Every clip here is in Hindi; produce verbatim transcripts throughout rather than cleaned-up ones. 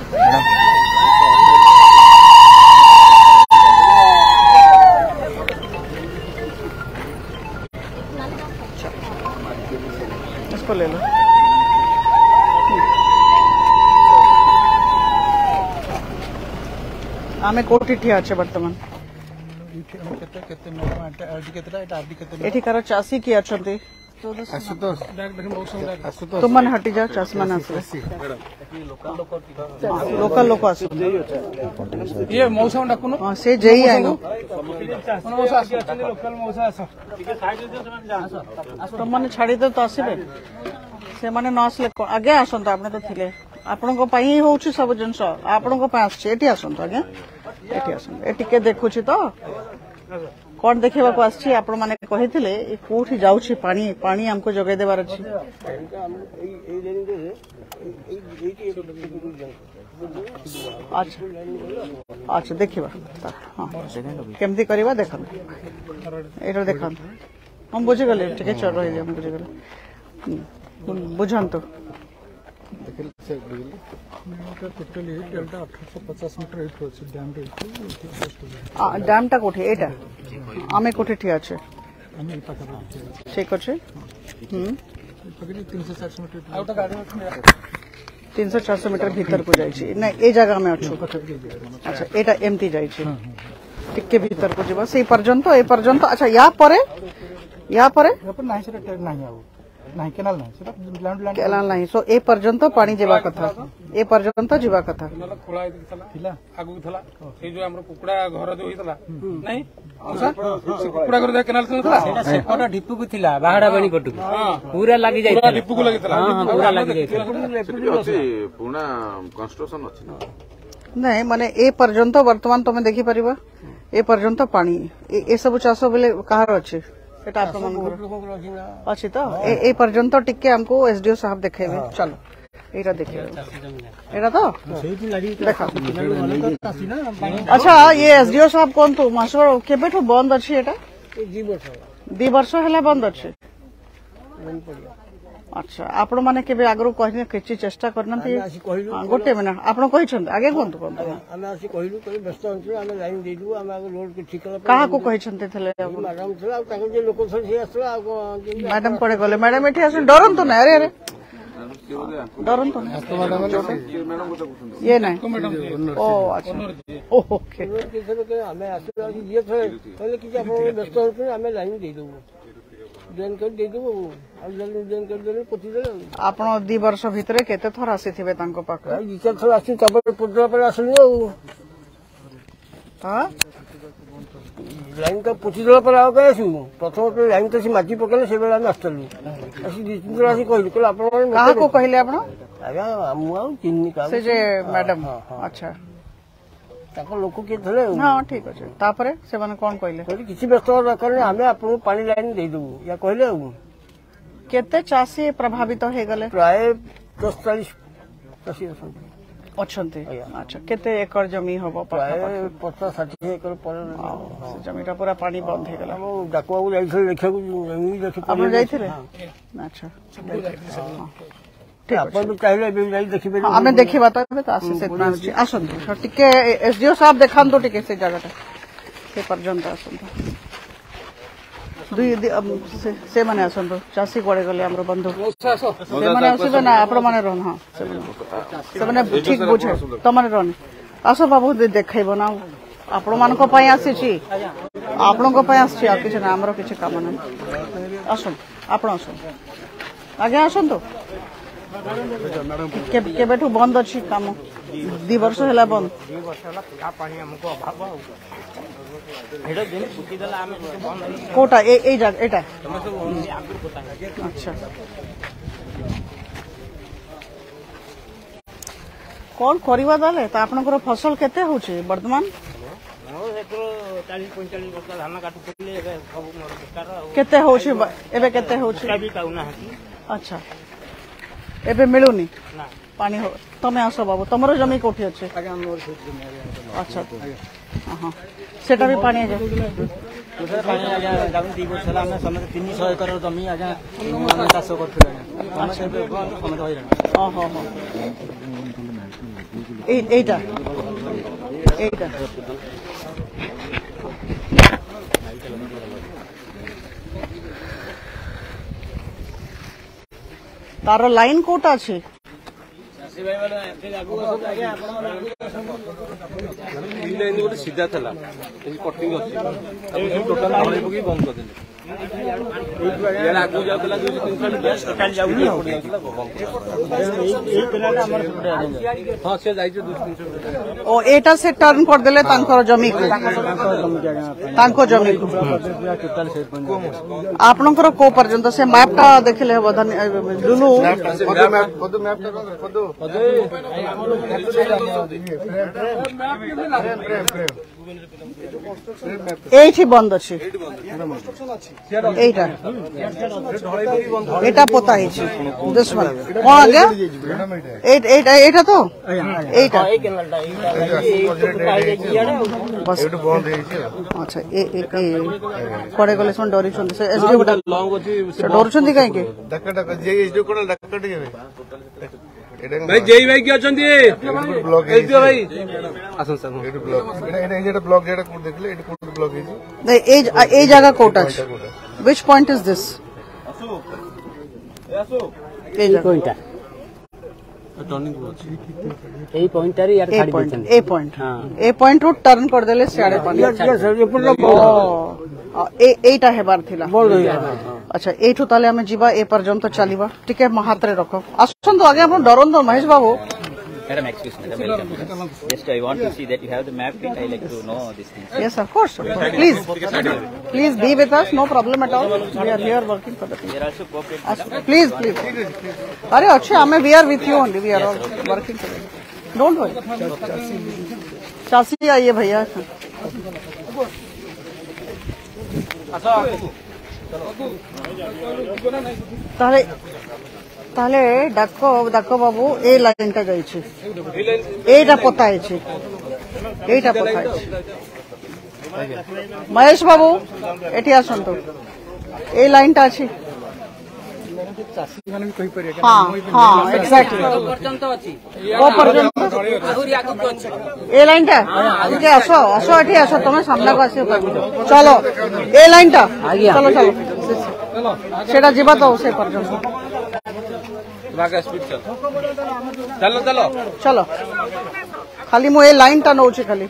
इसको ले लो। आमे कोठी ठिया अच्छे वर्तमान एठिकार चाषी किए अच्छे तुमने हटी जाओ चाषी मैंने लोकल लोक आस ये मौसम डाकुन हाँ से जेई आएंगे तुमने छाड़ी दे तो आसबे से माने न आसले आगे आसत आपने तो थिले आपण को पाई होउछि सब जिंस आपण को पाई आछे एठी आसत आगे एठी आसत एठी के देखुछि तो कौन देखा को आछी आपण माने कहिथिले ए कोठी जाउछि पानी पानी हमको जगै देबार अछि अच्छा अच्छा देखिबा हां केमती करबा देखन एरो देखन हम बुझि गले ठीक चल रही हम बुझि गले बुझन तो डैम टा कोठी एटा आमे कोठी ठिया छे ठीक अच्छे हम तीन सौ चार सौ मीटर भीतर को जाइए ना ए जगह में अच्छो अच्छा एटा एमती जाइए टिके भीतर को जीवा से पर्यंत ए पर्यंत अच्छा या परे या परे नहीं केनाल नहीं सेटा लैंड लैंड केनाल नहीं सो ए पर्यंत पानी जेबा कथा ए पर्यंत जीवा कथा खोला थिला आगु थला से जो हमर कुकुडा घर जो हितला नहीं कुकुडा घर केनाल थला सेटा ढिपु को थिला बाहाडा बाणी पटु पूरा लागि जाय पूरा ढिपु को लागितला हां पूरा लागि जाय अछि पूरा कंस्ट्रक्शन अछि नहीं माने ए पर्यंत वर्तमान तमे देखि परिबा ए पर्यंत पानी ए सब चाष बेले कहार अछि एटा आपन अछि तो ए ए पर्यंत टिके हमको एसडीओ साहब देखेबे चलो एटा देखेबे एटा तो देखा अच्छा ये एसडीओ साहब कोन तो मास्टर केबेठो बंद अछि एटा दो वर्ष दो वर्ष हला बंद अछि अच्छा आपण माने केबे आगरो कहिने किछि चेष्टा करनंती गोटे मिनिट आपण कहि छन आगे कोन तो कोन हम आसी कहिलु कहि व्यस्त होछु हम लाइन देलु हम आगे रोड के ठीक कला कहा को कहि छनते थले मैडम थला ताको जे लोक सब से आसला मैडम पड़े गले मैडम एठी आसन डरन तो ना अरे अरे डरन तो ये नहीं ओ अच्छा ओके हमें आसी ये थे कहले कि आपण व्यस्त होछु हम लाइन दे दउ आपण दी वर्ष भितर केते थर आसी थिबे तांको पाख विचार थर आसी तब पुत्र पर आसली हां लाइन का पुछि दला पर आउ गयसु प्रथम तो लाइन तो सी माटी पकले से बेला नस्तलु आसी दी तीन आसी कहिलु कल आपण कहा को कहले आपण आगा मु आउ चिन्नी का से जे मैडम अच्छा ताको लोक के थले हां ठीक अछि तापरे से माने कोन कहले किछि व्यस्त करने हमें आपन पानी लाइन दे दबु या कहले केते चासी प्रभावित हे गले प्राय पैंतालीस चासी अछंते अच्छा केते एकड़ जमी होबो प्राय पचास साठ एकड़ पर जमीटा पूरा पानी बंद हे गला हम डाकुआ जाइछले देखा जमी देख हम जाइछले अच्छा आमे देखी आसन टिके एसडीओ साहब देखान तो टिके से जगह से पर्यंत आसन दुई से माने आसन तो चासी गड़े गले हमर बंधु से माने आसीबे ना आपण माने रहन हां से माने ठीक बुझे त माने रहन आसो बाबू देखैबो ना आपण मान को पई आसी छी आपण को पई आसी आ किछ ना हमरो किछ काम ना आसन आपण आसन आगे आसन तो के बेठू बंद अच्छी काम दी वर्ष है बंद कोटा ए ए जगह एटा अच्छा कौन करवा दाले तो आपनकर फसल केते होची वर्तमान केते होची एबे केते होची अच्छा एबे मिलुनी पानी हो तमे आसो बाबू तमरो जमी कोठी अछि अच्छा हां सेटा भी पानी आ पानी आ जा गाम दी वर्ष ला हम समय तीन सौ एकड़ जमी आ जा हम चाष करथले हम से समय होई हां हां हां এইটা এইটা তার লাইন কোটা আছে सीधा था कटिंग अच्छी टोटाल बंद कर ओ एटा से टर्न कर देले तांकर जमी को तांको जमी को आपनकर को पर्यंत से मैप टा देखले हबो लुलु এইটি বন্ধ আছে এইটা এটা পোতা হয়েছে দুশ্মন কোন আগে এইটা এইটা তো এইটা আচ্ছা পরে গলে সব ডরিছন্তি সে এসডি গোটা ডরছন্তি কাইকে ডাকা ডাকা যে এসডি কোটা ডাকা টিকে भाई जय भाई क्या चंदी ब्लॉक एसडीओ भाई आसन सर एट ब्लॉक এটা এটা এটা ব্লক যেটা কোড দেখলে এটা কোড ব্লক হইছে এই এই জায়গা কোড আছে which point is this আসো আসো এই পয়েন্টটা टर्निंग আছে এই পয়েন্টটারই আর ছাড়ি দিছেন এই পয়েন্ট হ্যাঁ এই পয়েন্ট রুট টার্ন করে দেলে সিআড়ে পানি এইটা হেবার থিলা আচ্ছা এইঠু তাহলে আমি ଯିବା ଏ ପର୍ଯ୍ୟନ୍ତ ଚାଲିବା ଟିକେ ମୋ ହାତରେ ରଖ ଆସନ୍ତୁ ଆগে ଆପଣ ଡରନ୍ତୁ ମହେଶ ବାବୁ Madam, excuse me, madam, welcome. Just I want to see that you have the map. I like to know these things. yes of course please please be with us no problem at all we are here working for the people They are also cooperating. please please अरे अच्छे हमें we are with you only we are all working together don't worry चाची आइए भैया তাহলে তাহলে ডাকো ডাকো বাবু এই লাইনটা যাইছে এইটা পোতা আছে এইটা পোতা আছে মহেশ বাবু এটি আসন্তু এই লাইনটা আছে हाँ हाँ एक्जैक्टली ओ पर्यंत ए लाइन टा ठीक है आसो आसो एठी आसो तुम सामना को आसी चलो ए लाइन टा चलो चलो सेटा जीवा तो से पर्यंत स्पीड चलो चलो चलो खाली मु ए लाइन टा नौची खाली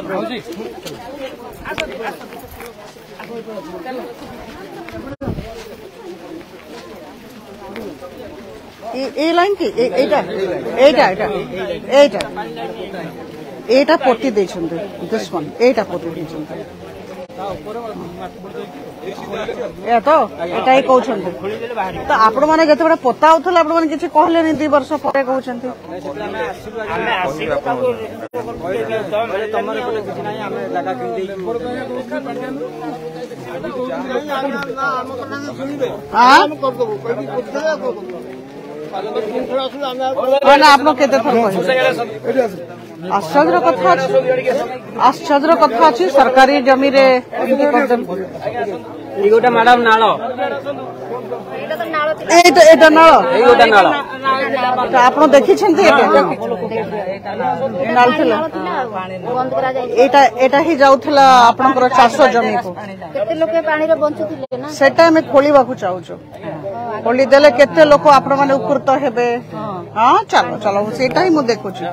এই লাইন কি এইটা এইটা এটা এইটা এইটা পটি ଦେଇଛନ୍ତି দিস ওয়ান এইটা পটি ଦେଇଛନ୍ତି ଏ ତ ଏଟା ହିଁ କହୁଛନ୍ତି ତ ଆପଣ ମାନେ ଯେତେବେଳେ ପୋତା ହଉଥିଲା ଆପଣ ମାନେ କିଛି କହିଲେନି ଦି ବର୍ଷ ପରେ କହୁଛନ୍ତି ଆପଣ କେତେ ଥର କହିଲେ आश्चर्य कथा अच्छी आश्चर्य कथा अच्छी सरकारी जमी रे गोटे मैडम नाल एटा नाल ଆପଣ ଦେଖିଛନ୍ତି ଏଟା ଏଟା ହିଁ ଯାଉଥିଲା ଆପଣଙ୍କର ଚାଷ ଜମିକୁ କେତେ ଲୋକ ପାଣିରେ ବଞ୍ଚୁଥିଲେ ନା ସେଟା ଆମେ ଖୋଳିବାକୁ ଚାହୁଛୁ ଖୋଳି ଦେଲେ କେତେ ଲୋକ ଆପଣ ମାନେ ଉପକୃତ ହେବେ ହଁ ଚାଲ ଚାଲ ସେଇଟା ହିଁ ମୁଁ ଦେଖୁଛି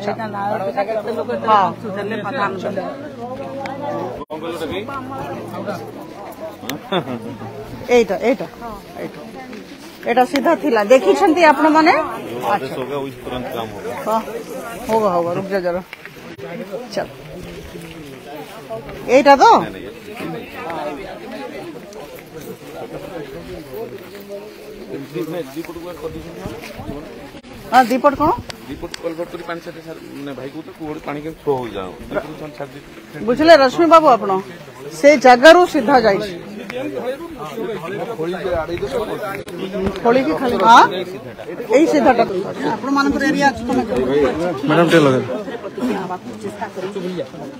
এইটা এইটা এইটা এটা सीधा थिला देखिछंती आपण माने अच्छा होगा उस तुरंत काम होगा हां होगा होगा रुक जा जरा चल এইটা তো हां दीपट कोन दीपट कलवर्ट करी पानी छाटे माने भाई को तो कोड पानी के थ्रो हो जाओ दीपट छन छाट बुझले रश्मि बाबू आपण से जगह रू सीधा जाई खोली की खाली हां एई सीधाटा आपण मानकर एरिया मैडम टे लगे दबा चेष्टा करी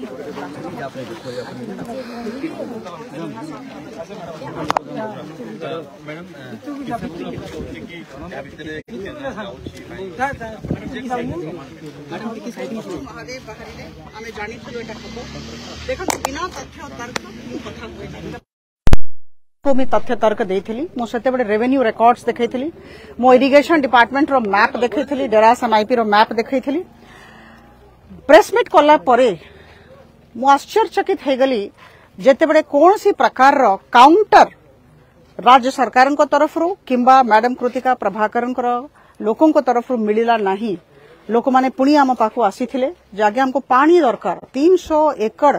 मैं तथ्य तर्क देइथिली मो सेते बडे रेवेन्यू रिकॉर्ड्स देखैथिली मो इरिगेशन डिपार्टमेंट रो मैप देखैथिली डेरास एमआईपी रो मैप देखैथिली प्रेस मीट कला परे मो आश्चर्यचकित हे गली जेते बडे कोनसी प्रकार रो काउंटर राज्य सरकार को तरफ रो किंबा मैडम कृतिका प्रभाकरन को लोकों को तरफ रो मिलिला नाही लोक माने पुणी आम पाखु आसीथिले जागे हमको पानी दरकार तीन सौ एकड़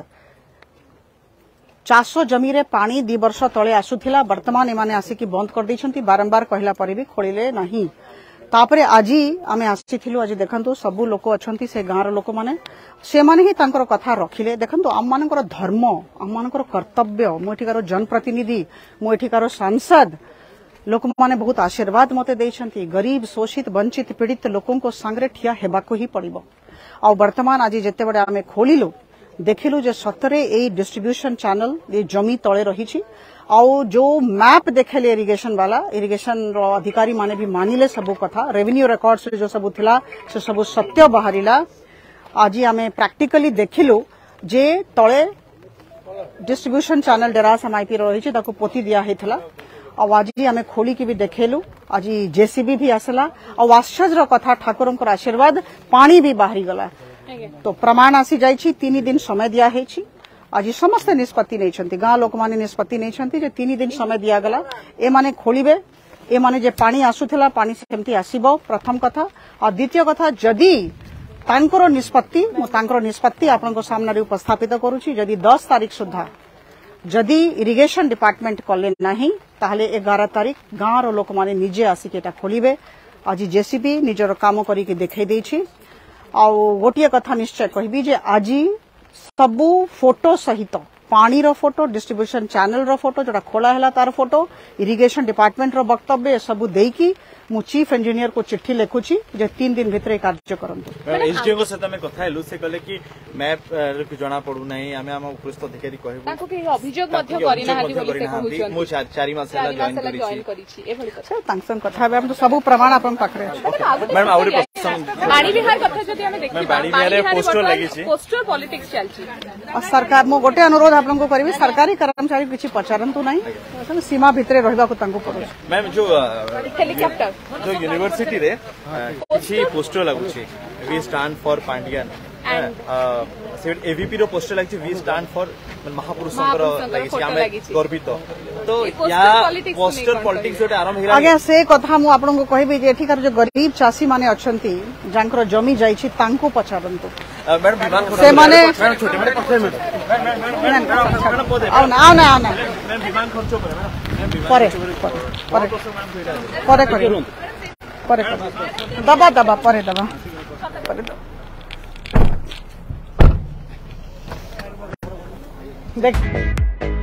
चाष जमी रे पानी दी वर्ष तले आसुथिला वर्तमान एमाने आसिकी बंद कर दैछंती बारंबार कहला परे भी खोलिले नाही तापरे आजी आमे आसीथिलु आज देखंतु सबु लोक अछंती से गांर लोक माने से माने ही तांकर कथा रखिले देखंतु आम मानकर धर्म आम मानकर कर्तव्य मो एठिकार जनप्रतिनिधि मो एठिकार सांसद लोक माने बहुत आशीर्वाद मते दैछंती गरीब शोषित वंचित पीड़ित लोकों को सांगरे ठिया हेबाको ही पड़िबो आ वर्तमान आज जेते बडे आमे खोलिलु देखिलु जे सतरे ए डिस्ट्रीब्यूशन चैनल ये जमी तले रही आउ जो मैप देखेले इरिगेशन वाला इरिगेशन रो अधिकारी माने भी मानिले सबु कथा रेवेन्यू रिकॉर्ड्स जो सबु थिला से सबु सत्य बाहरिला आज आमे प्रैक्टिकली देखिलु जे तले डिस्ट्रीब्यूशन चैनल डेरास एमआईपी रो रही ताको पोती दिया हेथला आ आज आमे खोली की भी देखेलु आज जेसीबी भी आसला आ आश्चर्य कथा ठाकुरन को आशीर्वाद पानी भी बाहरी गला तो प्रमाण आसी जाइछि तीन दिन समय दिया हेछि आज समस्त निष्पत्ति नै छथि गां लोक माने निष्पत्ति नै छथि जे तीन दिन समय दिया गला ए माने खोलिबे ए माने जे पानी आसुथिला पानी सेमति आसीबो प्रथम कथा और द्वितीय कथा जदी तांकर निष्पत्ति मो तांकर निष्पत्ति आपनको सामने उपस्थापित करूछि जदी दस तारीख सुद्धा जदी इरिगेशन डिपार्टमेंट कले नाही ताहले ग्यारह तारीख गां रो लोक माने निजे आसी केटा खोलिबे आज जेसीबी निजर काम करी के देखाई देछि आ गोटे कथा निश्चय कहबी जे आज सबू फोटो सहित पानी रो फोटो डिस्ट्रीब्यूशन चैनल रो फोटो जोड़ा खोला है तार फोटो इरिगेशन डिपार्टमेंट रो वक्तव्य सबू देकी मु चीफ इंजीनियर को चिट्ठी लिखुची जे तीन दिन भितर कार्य करंतु एसडीओ को सहित में कथा हेलु से कहले कि मैप रे जणा पडू नाही आमे हम उपस्थित अधिकारी कहबो ताको के अभियोग मध्य करिना हाती बोली से कहउछन मु चार मास हला जॉइन करिछि ए भली कथा तांसन कथा हम तो सब प्रमाण आपन पाखरे मैडम आउरी प्रश्न पानी बिहार कथा जदी हमें देखि पानी बिहार पोस्टर लागि छि पोस्टर पॉलिटिक्स चलछि और सरकार मो गोटे अनुरोध आपन को करबी सरकारी कर्मचारी किछि पचारंतु नाही सीमा भितरे रहबा को तांको पड़ो मैम जो हेलीकॉप्टर जो यूनिवर्सिटी रे किछि पोस्टर लागुछि we stand for Pandian and AVP रो पोस्टर लागछि वी स्टैंड फॉर महापुरुषंकर लागछि आमे गर्वित तो या पोस्टर पॉलिटिक्स जोटे आरंभ हिला आगे से कथा मु आपन को कहबी जे एठिकार जो गरीब चासी माने अछंती जांकर जमी जाइछि तांको पचारंतु मैडम विमान से माने छोटे माने पछे में आ ना आ ना आ ना मैम विमान खर्च परे परे परे परे परे दबा दबा परे दबा परे देख